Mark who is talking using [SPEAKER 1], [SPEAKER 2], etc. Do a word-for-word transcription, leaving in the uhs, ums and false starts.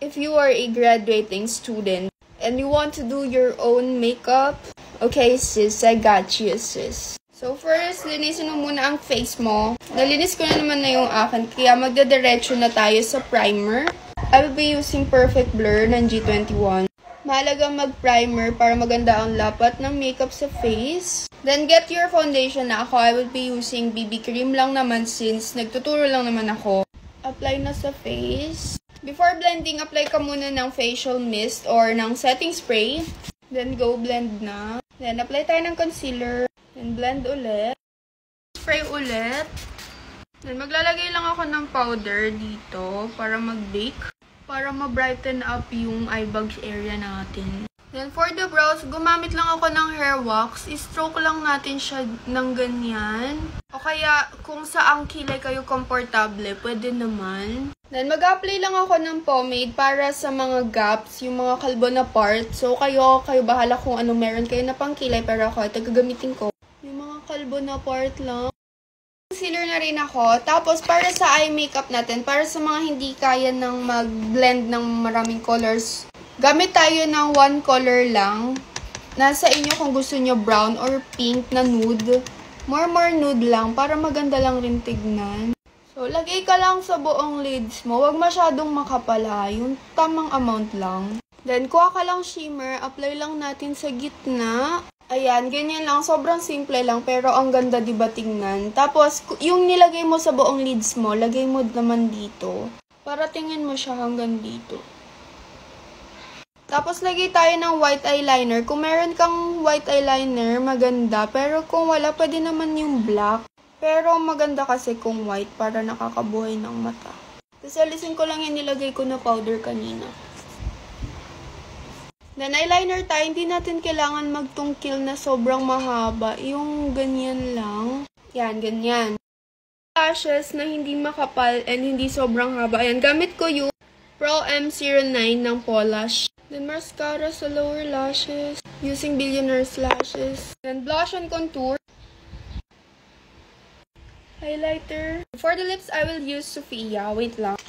[SPEAKER 1] if you are a graduating student and you want to do your own makeup, okay sis, I got you sis. So first, linisin mo muna ang face mo. Nalinis ko na naman na yung akin, kaya magdadiretso na tayo sa primer. I will be using Perfect Blur ng G twenty-one. Mahalaga mag-primer para maganda ang lapat ng makeup sa face. Then get your foundation na ako. I will be using B B cream lang naman since nagtuturo lang naman ako. Apply na sa face. Before blending, apply ka muna ng facial mist or ng setting spray. Then go blend na. Then apply tayo ng concealer. Then blend ulit. Spray ulit. Then maglalagay lang ako ng powder dito para mag-bake. Para ma-brighten up yung eye bags area natin. Then for the brows, gumamit lang ako ng hair wax. I-stroke lang natin siya ng ganyan. O kaya kung saang kilay kayo komportable, pwede naman. Then mag-apply lang ako ng pomade para sa mga gaps, yung mga kalbo na part. So kayo, kayo bahala kung anong meron kayo na pang kilay, pero ako ito gagamitin ko. Yung mga kalbo na part lang. Concealer na rin ako. Tapos para sa eye makeup natin, para sa mga hindi kaya ng mag-blend ng maraming colors, gamit tayo ng one color lang. Nasa inyo kung gusto nyo brown or pink na nude. More more nude lang para maganda lang rin tignan. So, lagay ka lang sa buong lids mo. Huwag masyadong makapala. Yung tamang amount lang. Then, kuha ka lang shimmer. Apply lang natin sa gitna. Ayan, ganyan lang. Sobrang simple lang. Pero ang ganda diba tingnan. Tapos, yung nilagay mo sa buong lids mo, lagay mo naman dito. Para tingin mo siya hanggang dito. Tapos, lagay tayo ng white eyeliner. Kung meron kang white eyeliner, maganda. Pero kung wala, pwede naman yung black. Pero maganda kasi kung white para nakakabuhay ng mata. Tapos alisin ko lang yung nilagay ko na powder kanina. Then eyeliner tayo, hindi natin kailangan magtungkil na sobrang mahaba. Yung ganyan lang. Yan, ganyan. Lashes na hindi makapal and hindi sobrang haba. Ayan, gamit ko yung Pro M zero nine ng Polish. Then mascara sa lower lashes. Using Billionaire's Lashes. Then blush and contour. Highlighter. For the lips, I will use Sophia. Wait lang.